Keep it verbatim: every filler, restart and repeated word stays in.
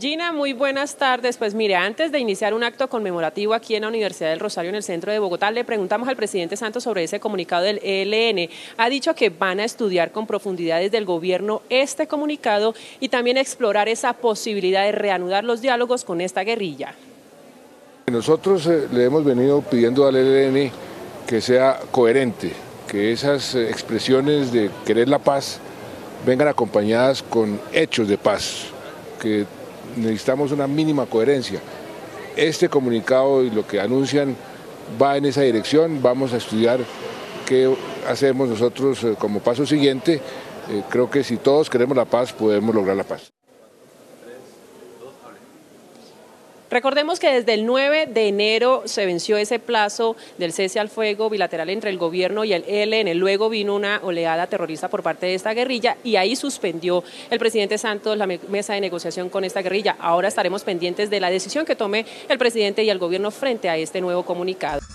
Gina, muy buenas tardes. Pues mire, antes de iniciar un acto conmemorativo aquí en la Universidad del Rosario, en el centro de Bogotá, le preguntamos al presidente Santos sobre ese comunicado del E L N. Ha dicho que van a estudiar con profundidad desde el gobierno este comunicado y también explorar esa posibilidad de reanudar los diálogos con esta guerrilla. Nosotros eh, le hemos venido pidiendo al E L N que sea coherente, que esas eh, expresiones de querer la paz vengan acompañadas con hechos de paz, que necesitamos una mínima coherencia. Este comunicado y lo que anuncian va en esa dirección. Vamos a estudiar qué hacemos nosotros eh, como paso siguiente. Eh, creo que si todos queremos la paz, podemos lograr la paz. Recordemos que desde el nueve de enero se venció ese plazo del cese al fuego bilateral entre el gobierno y el E L N. Luego vino una oleada terrorista por parte de esta guerrilla y ahí suspendió el presidente Santos la mesa de negociación con esta guerrilla. Ahora estaremos pendientes de la decisión que tome el presidente y el gobierno frente a este nuevo comunicado.